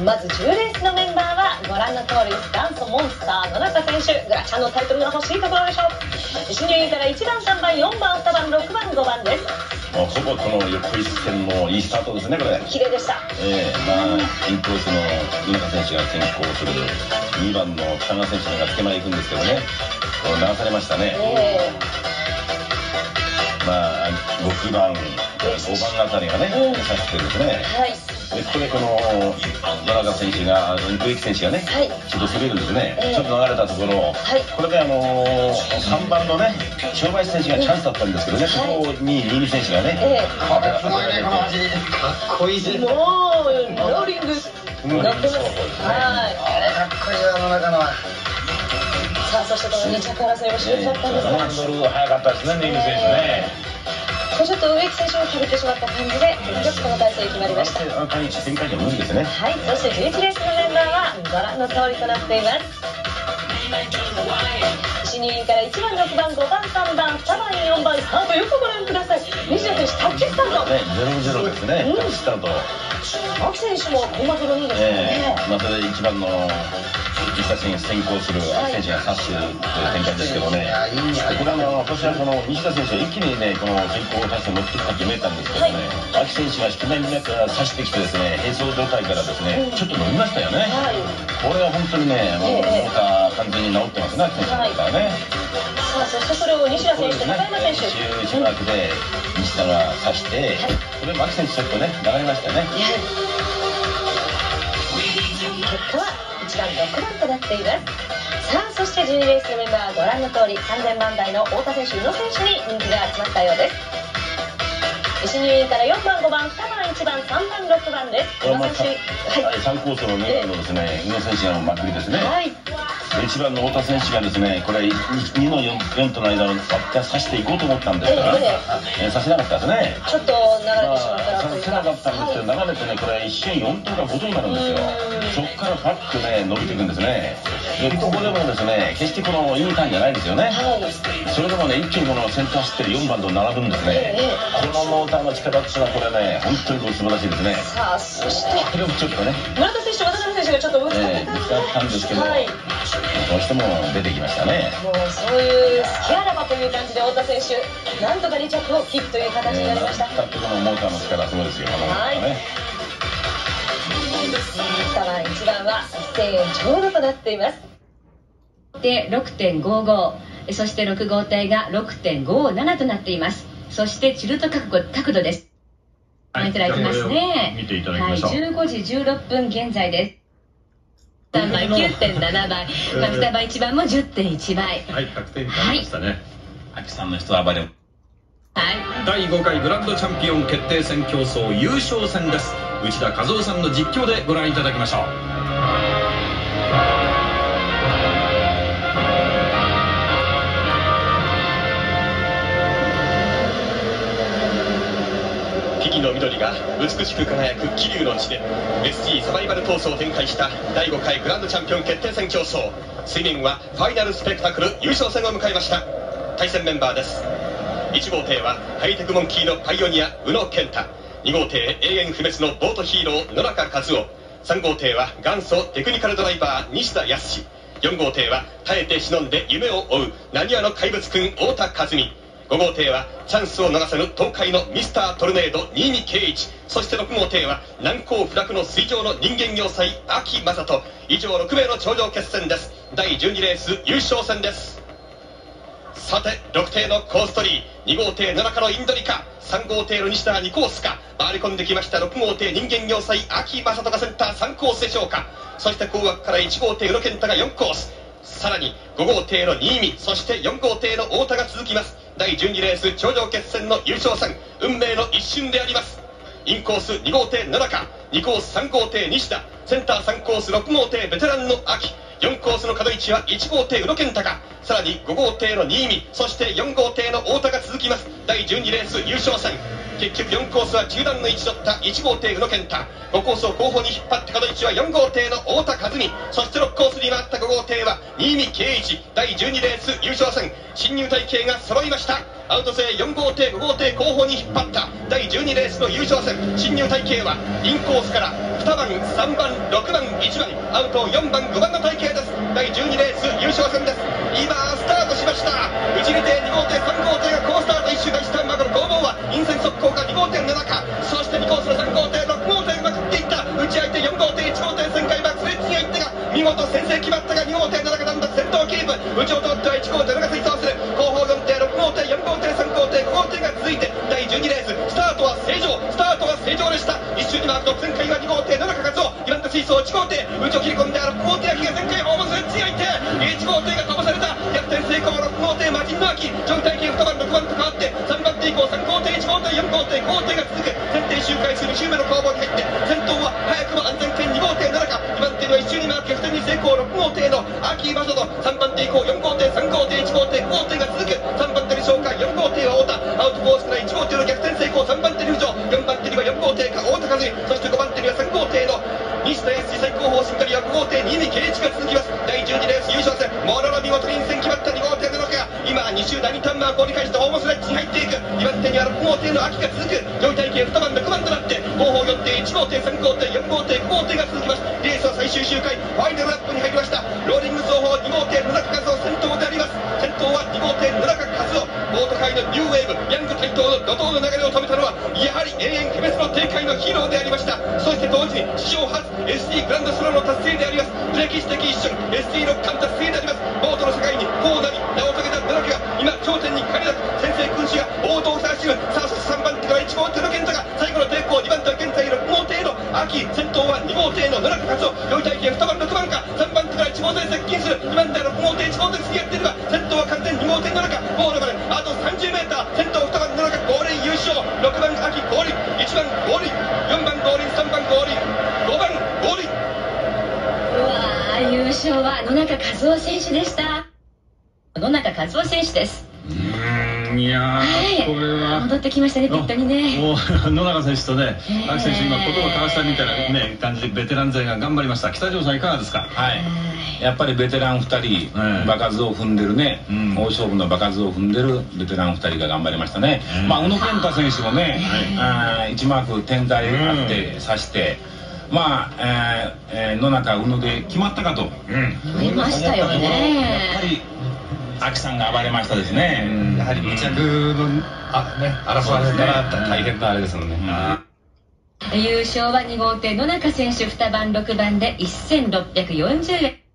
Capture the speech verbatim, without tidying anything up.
まずじゅうレースのメンバーはご覧の通りです。元祖モンスター野中選手、グラチャンのタイトルが欲しいところでしょう。新入員からいちばん、さんばん、よんばん、にばん、ろくばん、ごばんです。 もうほぼこの横一線のいいスタートですね、これ。 綺麗でした。 ええー、まあインコースの野中選手が先行するにばんの北川選手が手前行くんですけどね、これ流されましたね。えー、まあろくばん、ごばんあたりがね、うん、差してですね。はい。でここでこの野中選手が、植木選手がね、はい、ちょっと滑るんですね、えー、ちょっと流れたところ、はい、これであのー、さんばんのね、正林選手がチャンスだったんですけどね、はい、ここに新見選手がね、えー、これすごいね、この走り、かっこいいです。 もう、ローリング、乗ってます。はい。 あれ、かっこいいわ、野中のは。 さあ、そしてこのに着争いをしれちゃったんですが、 ハンドル速かったですね、新見選手ね。 ちょっと植木選手が食べてしまった感じで、結局この体勢決まりました。 あの展開じゃ無理ですね。 はい、そしてじゅういちレースのメンバーはご覧の通りとなっています。新入員からいちばん、ろくばん、ごばん、さんばん、にばん、よんばん、スタートよくご覧ください。西田選手、タッチスタート。 ね、ゼロゼロですね。タッチスタート。 牧選手もコンマゼロにですね。 まあそれでいちばんの西田選手先行する選手が差しという展開ですけどね。これあの私はこの西田選手が一気にねこの先行を出して持ってきたって見えたんですけどね。牧選手が低めにねから差してきてですね、並走状態からですねちょっと伸びましたよね。これは本当にねもうなんか完全に治ってますね、選手ですからね。 さあそしてそれを西田選手と高山選手。 中しばらくで西田が差して、これ牧選手ちょっとね流れましたね。 結果はいちばん、ろくばんとなっています。さあそしてじゅうにレースのメンバーはご覧の通りさんぜんばん台の太田選手、宇野選手に人気が集まったようです。新入員からよんばん、ごばん、にばん、いちばん、さんばん、ろくばんです。宇野選手、 はい、さんコースのね、あのですね、宇野選手がまくりですね。はい。いちばんの太田選手がですね、これにのよんとの間を割って刺していこうと思ったんですが、えー、刺せなかったですね。 ちょっと流れてしまったらというか。 刺せなかったんですけど、流れてね、これ一瞬よんとかごとになるんですよ。そこからパックね、伸びていくんですね。で、ここでもですね、決してこのいいターンじゃないですよね。それでもね、一気にこの先頭走ってるよんばんと並ぶんですね。このモーターの力っていうのはこれね、本当にこう素晴らしいですね。 さあ、そして、 これもちょっとね、 村田選手、渡辺選手がちょっとぶつかったんですけど、はい、どうしても出てきましたね。 もうそういう隙あらばという感じで太田選手、なんとかに着をキープという形になりました。 えー、このモーターの力すごいですよ。はい。 さあいちばんは一斉ちょうどとなっています。で ろくてんごご、そしてろく号艇が ろくてんごなな となっています。そしてチルト角度角度です。ご覧いただきますね。 見ていただきましょう。 はい、じゅうごじじゅうろっぷん現在です。さんばい きゅうてんななばい、まあ、にばいいちばんも じゅってんいちばい。 はい、ひゃくてんになりましたね。秋さんの人は暴れ。はい、 だいごかいグランドチャンピオン決定戦競争優勝戦です。内田和夫さんの実況でご覧いただきましょう。 木々の緑が美しく輝く桐生の地で エスジー サバイバル闘争を展開しただいごかいグランドチャンピオン決定戦競争、水面はファイナルスペクタクル優勝戦を迎えました。対戦メンバーです。いち号艇はハイテクモンキーのパイオニア宇野健太、に号艇永遠不滅のボートヒーロー野中和夫、さん号艇は元祖テクニカルドライバー西田康、よん号艇は耐えて忍んで夢を追うなにわの怪物くん太田和美、ご号艇はチャンスを逃せぬ東海のミスタートルネード新見圭一、そしてろく号艇は難攻不落の水上の人間要塞秋正人。以上ろくめいの頂上決戦です。だいじゅうにレース優勝戦です。さてろく艇のコーストリー、に号艇野中のインドリカ、さん号艇の西田にコースか回り込んできました。ろく号艇人間要塞秋正人がセンターさんコースでしょうか。そして後枠からいち号艇宇野健太がよんコース、さらにご号艇の新見、そしてよん号艇の太田が続きます。だいじゅうにレース頂上決戦の優勝戦、運命の一瞬であります。インコースに号艇野中、にコースさん号艇西田、センターさんコースろく号艇ベテランの秋、よんコースの角位置はいち号艇宇野健太、さらにご号艇の新見、そしてよん号艇の太田が続きます。だいじゅうにレース優勝戦、 結局よんコースは中段の位置取ったいち号艇宇野健太、ごコースを後方に引っ張って角位置はよん号艇の太田和美、そしてろくコースに回ったご号艇は新見圭一、だいじゅうにレース優勝戦、新入隊形が揃いました。アウト勢よん号艇ご号艇後方に引っ張っただいじゅうにレースの優勝戦、新入隊形はインコースからにばんさんばんろくばんいちばんアウトよんばんごばんの隊形です。だいじゅうにレース優勝戦です。今スタートしました。内に艇に号艇さん号艇が好スタート、一周開始ターンマークの攻防は陰線速攻かに号艇の中、そしてにコースのさん号艇ろく号艇がまくっていった。内相手よん号艇いち号艇旋回バックスレッチがいってが見事先制決まったがに号艇の中なんだ先頭キープ、内を通ってはいち号艇の中追走する。後方よん艇ろく号艇よん号艇さん号艇ご号艇が続いてだいじゅうにレーススタートは正常、スタートは正常でした。一周に回ると旋回はに号艇の中勝夫、にばん手水槽いち号艇内を切り込んでろく号艇秋が旋回ホームスレッチがいっていち号艇が飛ばされた。逆転成功ろく号艇マジンの秋、上位体系にばんろくばんと変わってさんばん手以降さん号艇いち号艇よん号艇ご号艇が続く。先手周回数に周目の攻防に入って先頭は早くも安全圏に号艇の中、にばん手には一周に回る逆転に成功ろく号艇の秋正人、さんばん手以降よん号艇さん号艇いち号艇ご号艇が続く。さんばん手に紹介よん号艇は太田、アウトコースからいち号艇の逆転成功、さんばん手に浮上、よんばん手にはよん号艇か太田和美、そしてごばん手にはさん号艇の西田康最高峰しっかりはご号艇新見圭一が続きます。だいじゅうにレース優勝戦、モロロ見事に陰線決まったに号艇の中が今に周だいにターンマークを折り返してホームスレッチに入っていく。にばん手にはろく号艇の秋が続く。上位体系にばんろくばんとなって後方よん艇いち号艇さん号艇よん号艇ご号艇が続きます。レースは最終周回ファイナルラップに入りました。ローリング双方に号艇野中和夫先頭であります。先頭はに号艇野中和夫、ボート界のニューウェーブヤング台頭の怒涛の流れを止めたのはやはり永遠不滅の帝界のヒーローでありました。そして同時に史上初 エスティー グランドスラムの達成であります。歴史的一瞬 エスティー 六冠達成であります。ボートの世界にこうなり名を遂げた野中が今頂点に返り咲く。先制君主がボートを探しる。さあそしてさんばん手からいち号艇の健太が最後の抵抗、にばん手は現在ろく号艇の秋、先頭はに号艇の野中和夫、上位体系にばんろくばんか、さんばん手からいち号艇接近する。にばん手はろく号艇いち号艇次やっているが先頭は完全に号艇の中、ゴールまであとさんじゅうメーター、先頭にばんの中ゴールイン優勝、ろくばん秋ゴールイン、いちばんゴールイン、よんばんゴールイン、さんばんゴールイン、ごばんゴールイン。 うわー、優勝は野中和夫選手でした。野中和夫選手です。 うーん、いやー、はい、これは戻ってきましたね、ピットにね。 もう野中選手とね、秋選手、今、言葉交わしたみたいな、ね、感じでベテラン勢が頑張りました。北条さん、いかがですか。 はい、やっぱりベテランふたり、場数を踏んでるね、うん、大勝負の場数を踏んでるベテランふたりが頑張りましたね。うん、まあ宇野健太選手もね、はい、いちマーク展開あって指して、まあ、えーえー、野中宇野で決まったかと、 うん、思いましたよね。 やっぱり秋さんが暴れましたですね。 やはりに着のあね争われたら大変なあれですもんね。 優勝はに号艇野中選手にばんろくばんでせんろっぴゃくよんじゅうえん。